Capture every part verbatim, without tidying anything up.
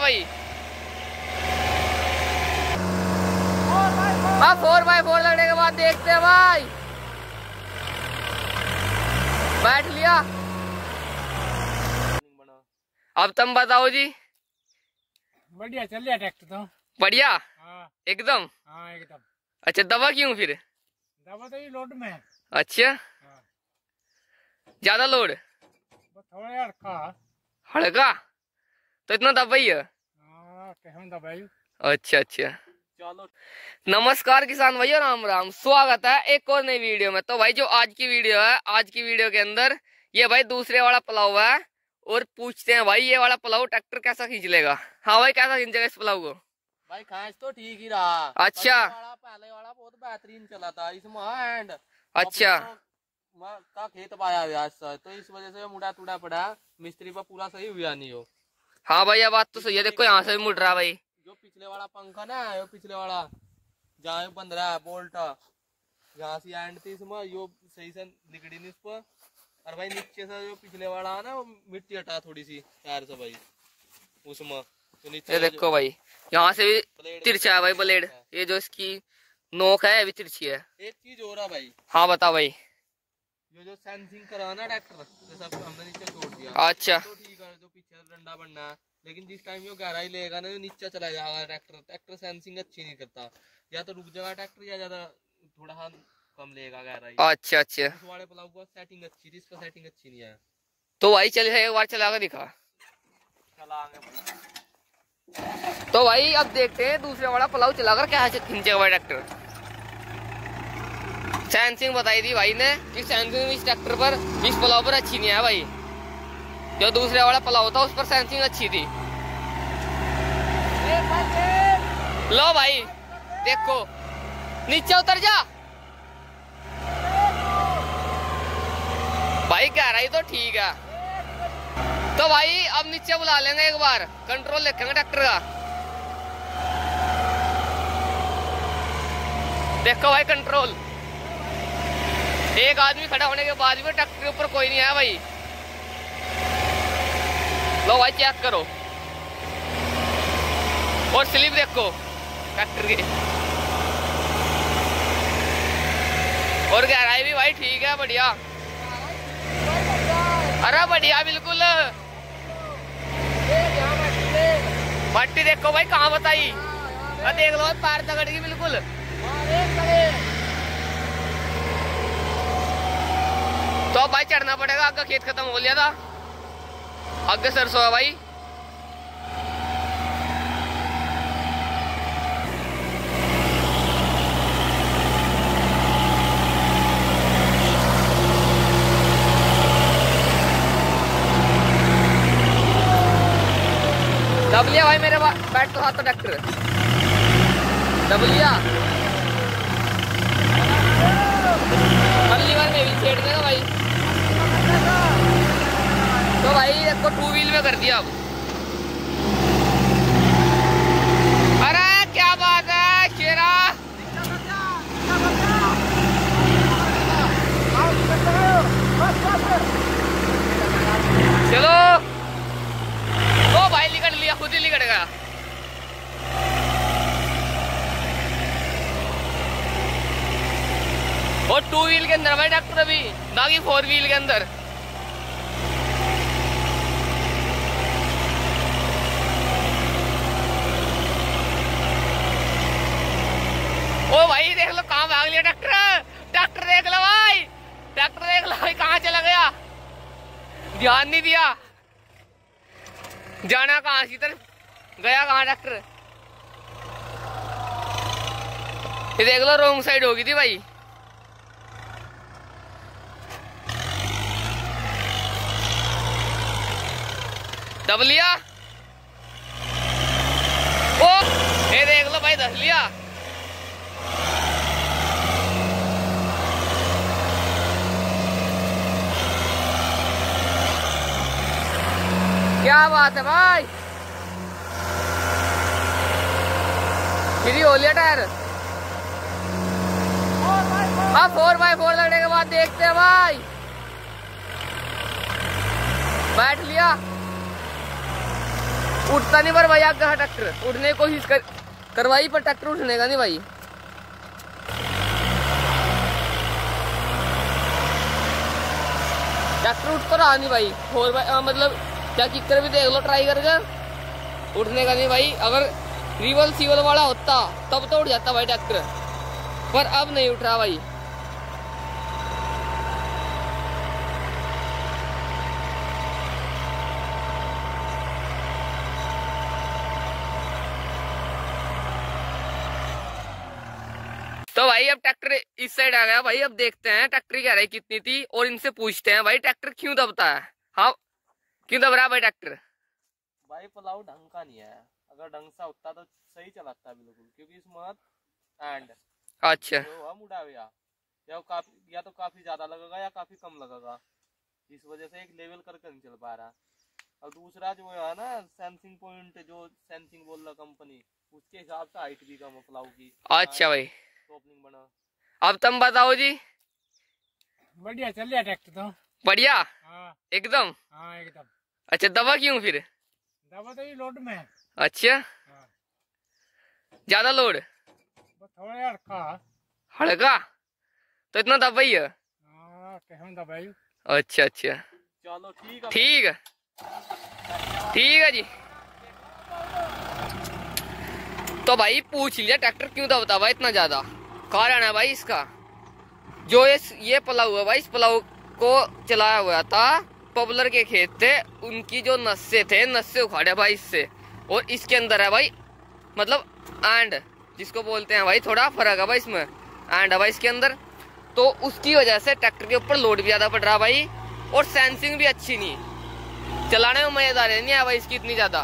भाई। हाँ four by four लगने के बाद देखते हैं भाई। बैठ लिया। अब तुम बताओ जी। बढ़िया चल रहा ट्रैक्टर तो। बढ़िया। हाँ एकदम। हाँ एकदम। अच्छा दवा क्यों फिर? दवा तो ये लोड में है। अच्छा हाँ। ज्यादा लोड? थोड़ा हल्का। हल्का तो इतना दवाई है? हाँ कैसे दवाई। अच्छा अच्छा चलो। नमस्कार किसान भाइयों, राम राम, स्वागत है एक और नई वीडियो में। तो भाई जो आज की वीडियो है, आज की वीडियो के अंदर ये भाई दूसरे वाला पलाव है और पूछते हैं भाई ये वाला पलाव ट्रैक्टर कैसा खींच लेगा। हाँ भाई कैसा खींचेगा इस पलाव को? भाई खास तो ठीक ही रहा। अच्छा वाला पहले वाला बहुत बेहतरीन चला था इसमें एंड अच्छा का खेत पाया हुआ तो इस वजह से मुड़ा तुड़ा पड़ा, मिस्त्री पर पूरा सही हुआ नहीं हो। हाँ भाई ये बात तो सही है। देखो यहाँ से भी मुड़ रहा भाई। जो पिछले वाला पंखा ना, यो पिछले वाला जहाँ बंद रहा है बोल्ट, यहाँ से एंड थी इसमें यो सही से निकड़ी नहीं इस पर। और भाई नीचे से जो पिछले वाला है ना वो मिट्टी हटा थोड़ी सी टायर से भाई उसमें तो नीचे। ये देखो भाई यहाँ से भी तिरछा है भाई ब्लेड। ये जो इसकी नोक है भी तिरछी है। एक चीज हो रहा भाई। हाँ बता भाई। जो जो सेंसिंग करा ना ट्रैक्टर तो सब हमने नीचे छोड़ दिया। अच्छा तो ठीक है, जो पीछे डंडा बनना है, लेकिन जिस टाइम यो गहराई लेगा ना नीचे चला जाएगा ट्रैक्टर। ट्रैक्टर सेंसिंग अच्छी नहीं करता, या तो रुक जाएगा ट्रैक्टर या ज्यादा थोड़ा हाँ कम लेगा गहराई। अच्छा अच्छा उस वाले पलाव को सेटिंग अच्छी थी, इसका सेटिंग अच्छी नहीं है। तो भाई चल एक बार चला कर दिखा। चलाएंगे भाई। तो भाई अब देखते हैं दूसरे वाला पलाव चलाकर क्या खींचेगा भाई ट्रैक्टर। सेंसिंग बताई थी भाई ने कि सेंसिंग इस ट्रैक्टर पर इस पलाव पर अच्छी नहीं है भाई। जो दूसरे वाला पलाव था उस पर सेंसिंग अच्छी थी। लो भाई देखो नीचे उतर जा भाई, गहराई तो ठीक है। तो भाई अब नीचे बुला लेंगे एक बार, कंट्रोल देखेंगे ट्रैक्टर का। देखो भाई कंट्रोल, एक आदमी खड़ा होने के बाद भी ट्रैक्टर के ऊपर कोई नहीं है भाई। लो भाई चेक करो और स्लिप देखो ट्रैक्टर की, और गहराई भी भाई ठीक है, बढ़िया। अरे बढ़िया बिल्कुल। मट्टी देखो भाई कहाँ बताई। अरे देख लो पैर तगड़ गई बिल्कुल। तो अब भाई चढ़ना पड़ेगा, आगे खेत खत्म हो लिया था, आगे सरसों है भाई। दब लिया भाई मेरे बैठ तो हाथ तो ट्रैक्टर दब लिया। अगली बार मैं भी छेड़ देगा भाई। तो भाई इसको टू व्हील में कर दिया अब। अरे क्या बात है शेरा। चलो ओ भाई लिकट लिया, खुद ही लिकट गया। और टू व्हील के अंदर भाई ट्रैक्टर अभी, ना कि फोर व्हील के अंदर। ओ भाई देख लो कहाँ भाग लिया ट्रैक्टर। ट्रैक्टर देख लो भाई, ट्रैक्टर देख लो भाई कहाँ चला गया, ध्यान नहीं दिया। जाना कहाँ सी तरफ गया, कहाँ ट्रैक्टर। ये देख लो रॉन्ग साइड होगी थी भाई। दब लिया। ओ ये देख लो भाई दस लिया। क्या बात है भाई, फ्री हो लिया टायर। हाँ फोर बाई फोर लगने के बाद देखते हैं भाई। बैठ लिया। उठता नहीं पर भाई आपका ट्रैक्टर उठने की कोशिश कर करवाई पर ट्रैक्टर उठने का नहीं भाई। ट्रैक्टर उठ तो रहा नहीं भाई। और भाई आ, मतलब क्या किक्कर भी देख लो ट्राई करके, उठने का नहीं भाई। अगर रिवल सीवल वाला होता तब तो उठ जाता भाई ट्रैक्टर, पर अब नहीं उठ रहा भाई। तो भाई अब ट्रैक्टर इस साइड आ गया भाई। अब देखते हैं ट्रैक्टर की गहराई कितनी थी और इनसे पूछते हैं भाई ट्रैक्टर क्यों दबता है। हाँ क्यों दब रहा है भाई ट्रैक्टर? भाई पलाव ढंग का नहीं है, अगर ढंग सा होता तो सही चलाता बिल्कुल, क्योंकि इसमें एंड अच्छा जो है मुड़ा हुआ या काफी या तो काफी ज्यादा लगेगा या काफी कम लगेगा, इस वजह से एक लेवल करके नहीं चल पा रहा। और दूसरा जो है ना सेंसिंग पॉइंट, जो सेंसिंग बोल रहा कंपनी, उसके हिसाब से हाइट भी कम है पलाव की। अच्छा भाई ओपनिंग बना। अब तुम बताओ जी। बढ़िया चल रहा ट्रैक्टर तो। बढ़िया हाँ एकदम। हाँ एकदम। अच्छा दबा क्यों फिर? दबा तो ये लोड में है। अच्छा हाँ। ज्यादा लोड? वो थोड़ा हल्का। हल्का तो इतना दबा ही है? हाँ कहूँ दबाई। अच्छा अच्छा चलो ठीक है। ठीक है ठीक है जी। तो भाई पूछ लिया ट्रैक्टर क्यों दबता भाई इतना ज्यादा। कारण है भाई इसका, जो ये ये पलाव है भाई, इस पलाव को चलाया हुआ था पॉपुलर के खेत थे, उनकी जो नस्से थे नस्से उखाड़े भाई इससे। और इसके अंदर है भाई मतलब एंड जिसको बोलते हैं भाई, थोड़ा फर्क है भाई इसमें, एंड है भाई इसके अंदर। तो उसकी वजह से ट्रैक्टर के ऊपर लोड भी ज्यादा पड़ रहा भाई, और सेंसिंग भी अच्छी नहीं, चलाने में मजेदार नहीं है भाई इसकी इतनी ज्यादा।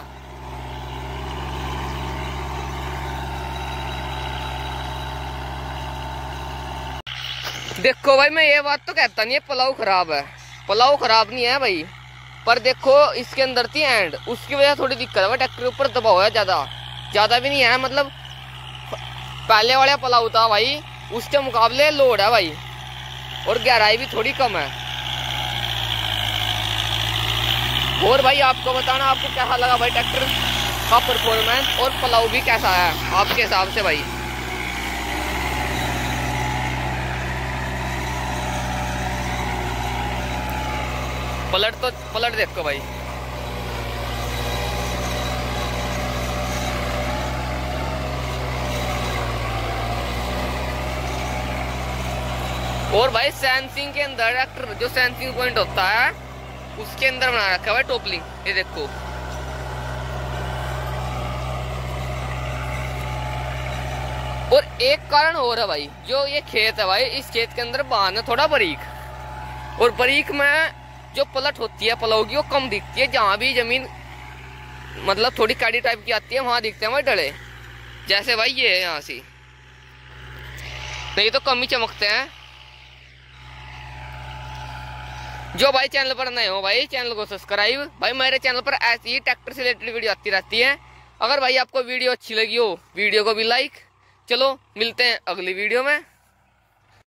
देखो भाई मैं ये बात तो कहता नहीं है पलाव खराब है, पलाव खराब नहीं है भाई, पर देखो इसके अंदर थी एंड, उसकी वजह थोड़ी दिक्कत है भाई। ट्रैक्टर के ऊपर दबाव है ज्यादा, ज्यादा भी नहीं है, मतलब पहले वाला पलाव था भाई उसके मुकाबले लोड है भाई, और गहराई भी थोड़ी कम है। और भाई आपको बताना आपको कैसा लगा भाई ट्रैक्टर का परफॉर्मेंस, और पलाव भी कैसा है आपके हिसाब से भाई। पलट तो पलट देखो भाई। और भाई सेंसिंग के अंदर ट्रैक्टर जो सेंसिंग पॉइंट होता है उसके अंदर बना रखा है भाई टोपलिंग, ये देखो। और एक कारण और है भाई, जो ये खेत है भाई, इस खेत के अंदर बांध है थोड़ा बारीक, और बारीक में जो पलट होती है पलाव की वो कम दिखती है। जहाँ भी जमीन मतलब थोड़ी काड़ी टाइप की आती है वहां दिखते हैं भाई डले, जैसे भाई ये है यहाँ से, नहीं तो कम ही चमकते हैं। जो भाई चैनल पर नए हो भाई चैनल को सब्सक्राइब, भाई मेरे चैनल पर ऐसी ही ट्रैक्टर से रिलेटेड वीडियो आती रहती है। अगर भाई आपको वीडियो अच्छी लगी हो वीडियो को भी लाइक। चलो मिलते हैं अगली वीडियो में।